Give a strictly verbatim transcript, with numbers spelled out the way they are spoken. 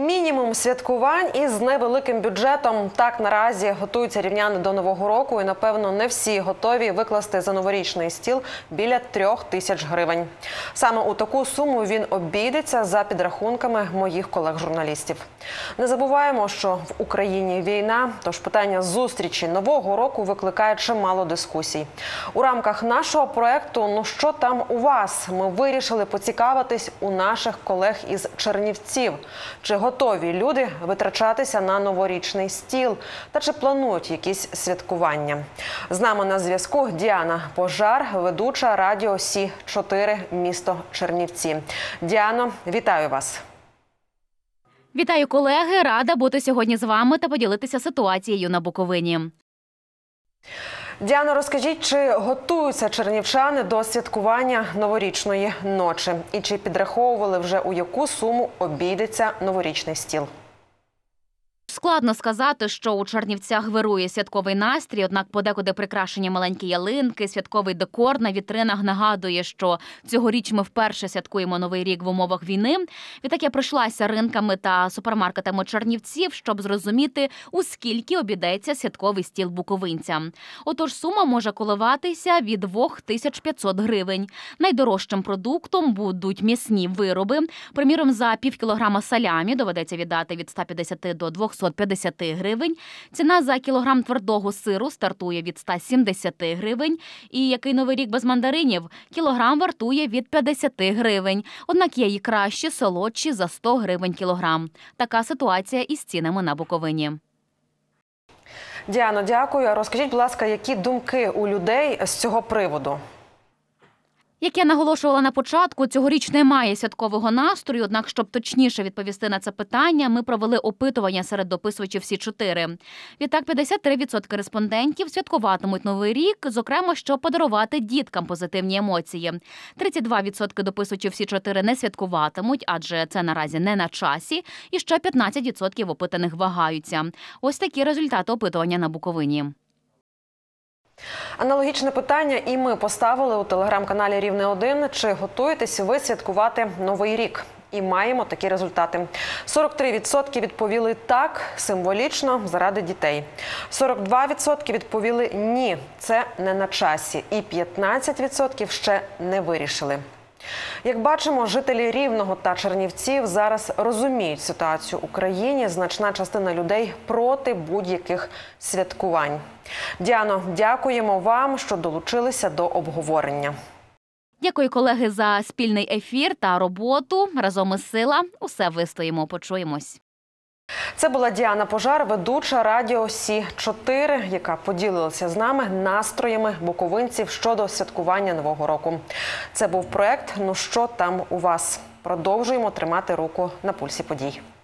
Мінімум святкувань із невеликим бюджетом. Так наразі готуються рівняни до Нового року. І, напевно, не всі готові викласти за новорічний стіл біля трьох тисяч гривень. Саме у таку суму він обійдеться за підрахунками моїх колег-журналістів. Не забуваємо, що в Україні війна, тож питання зустрічі Нового року викликає чимало дискусій. У рамках нашого проєкту «Ну що там у вас?» ми вирішили поцікавитись у наших колег із Чернівців. Чи готові люди витрачатися на новорічний стіл? Та чи планують якісь святкування? З нами на зв'язку Діана Пожар, ведуча радіо Сі чотири, місто Чернівці. Діано, вітаю вас. Вітаю, колеги! Рада бути сьогодні з вами та поділитися ситуацією на Буковині. Діано, розкажіть, чи готуються чернівчани до святкування новорічної ночі? І чи підраховували вже, у яку суму обійдеться новорічний стіл? Складно сказати, що у Чернівцях вирує святковий настрій, однак подекуди прикрашені маленькі ялинки, святковий декор на вітринах нагадує, що цьогоріч ми вперше святкуємо Новий рік в умовах війни. Відтак я пройшлася ринками та супермаркетами чернівців, щоб зрозуміти, у скільки обійдеться святковий стіл буковинцям. Отож, сума може коливатися від двох тисяч п'ятсот гривень. Найдорожчим продуктом будуть м'ясні вироби. Приміром, за пів кілограма салямі доведеться віддати від ста п'ятдесяти до двохсот п'ятдесяти гривень. Ціна за кілограм твердого сиру стартує від ста сімдесяти гривень. І який Новий рік без мандаринів? Кілограм вартує від п'ятдесяти гривень. Однак є і кращі, солодші за сто гривень кілограм. Така ситуація із цінами на Буковині. Діано, дякую. Розкажіть, будь ласка, які думки у людей з цього приводу? Як я наголошувала на початку, цьогоріч немає святкового настрою, однак, щоб точніше відповісти на це питання, ми провели опитування серед дописувачів Сі чотири. Відтак, п'ятдесят три відсотки респондентів святкуватимуть Новий рік, зокрема, щоб подарувати діткам позитивні емоції. тридцять два відсотки дописувачів Сі чотири не святкуватимуть, адже це наразі не на часі, і ще п'ятнадцять відсотків опитаних вагаються. Ось такі результати опитування на Буковині. Аналогічне питання і ми поставили у телеграм-каналі Рівне один. Чи готуєтесь ви святкувати Новий рік? І маємо такі результати. сорок три відсотки відповіли «так», символічно, заради дітей. сорок два відсотки відповіли «ні», це не на часі. І п'ятнадцять відсотків ще не вирішили. Як бачимо, жителі Рівного та Чернівців зараз розуміють ситуацію в Україні. Значна частина людей проти будь-яких святкувань. Діано, дякуємо вам, що долучилися до обговорення. Дякую, колеги, за спільний ефір та роботу. Разом із сила. Усе вистоїмо, почуємось. Це була Діана Пожар, ведуча радіо Сі чотири, яка поділилася з нами настроями буковинців щодо святкування Нового року. Це був проєкт «Ну що там у вас?». Продовжуємо тримати руку на пульсі подій.